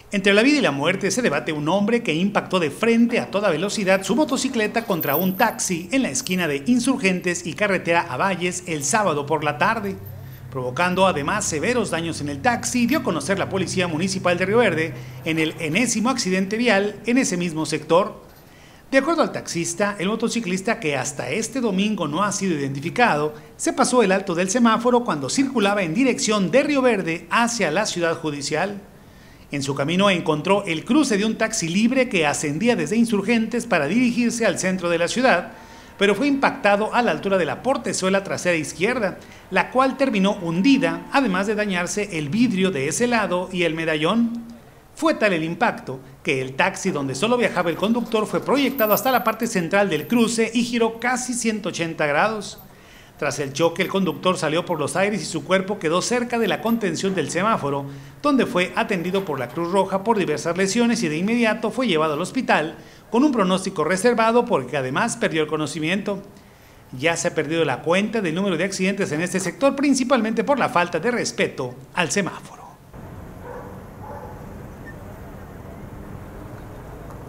Entre la vida y la muerte se debate un hombre que impactó de frente a toda velocidad su motocicleta contra un taxi en la esquina de Insurgentes y Carretera a Valles el sábado por la tarde, provocando además severos daños en el taxi, dio a conocer la Policía Municipal de Río Verde en el enésimo accidente vial en ese mismo sector. De acuerdo al taxista, el motociclista, que hasta este domingo no ha sido identificado, se pasó el alto del semáforo cuando circulaba en dirección de Río Verde hacia la ciudad judicial. En su camino encontró el cruce de un taxi libre que ascendía desde Insurgentes para dirigirse al centro de la ciudad, pero fue impactado a la altura de la portezuela trasera izquierda, la cual terminó hundida, además de dañarse el vidrio de ese lado y el medallón. Fue tal el impacto que el taxi donde solo viajaba el conductor fue proyectado hasta la parte central del cruce y giró casi 180 grados. Tras el choque, el conductor salió por los aires y su cuerpo quedó cerca de la contención del semáforo, donde fue atendido por la Cruz Roja por diversas lesiones y de inmediato fue llevado al hospital con un pronóstico reservado porque además perdió el conocimiento. Ya se ha perdido la cuenta del número de accidentes en este sector, principalmente por la falta de respeto al semáforo.